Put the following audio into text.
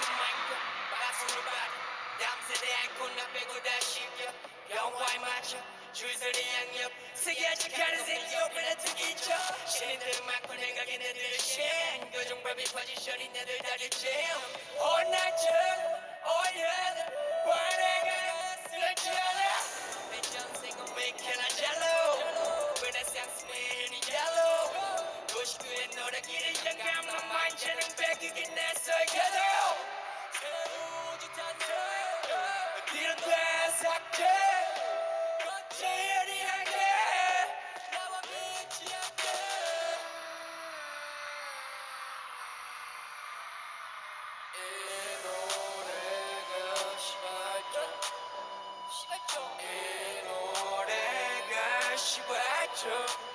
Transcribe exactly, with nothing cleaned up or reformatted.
마인드 마술을 받아 남세대 않고 나 빼고 다 시켜 영화에 맞춰 줄서리 양옆 세계 아직하는 새끼 옆에나 특이죠 신인들 많고 내가 걔네들을 쉔 교정밥이 포지션이 내들 다리 잼 All night all night 원해가 쓰잖아 내 전생은 왜 이렇게나 잘로 Renaissance man in yellow 도시구의 노래길을 향한 맘만 재능 뺏기긴 했어 그래도 새로운 탄생 길은 되삭제 거칠이 향해 나와 믿지 않게 이 노래가 시발점 시발점 이 노래가 시발점